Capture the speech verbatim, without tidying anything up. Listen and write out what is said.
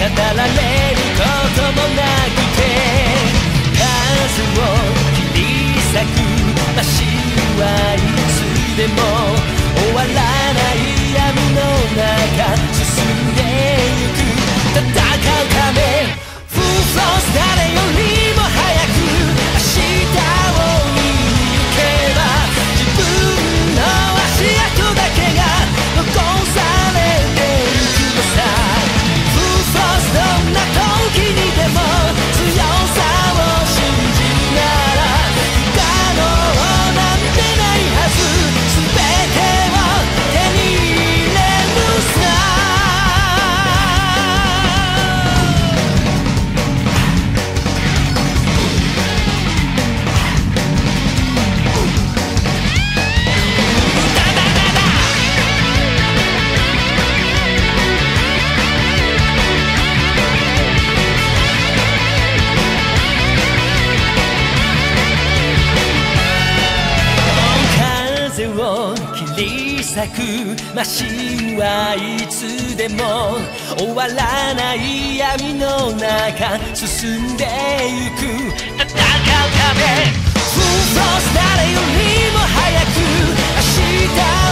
られることもなくて、風を切り裂くマシンはいつでも終わらない闇の中進んでゆく。戦うためフルフロス誰よりも早く明日を見に行けば、自分の足跡だけが残されてゆくのさ。フルフロスどんな時にでも強さを信じるなら不可能なんてないはず、全てを手に入れるさ。風を切り裂くマシンはいつでも終わらない闇の中進んでゆく。戦うためフルフロス誰よりも早く明日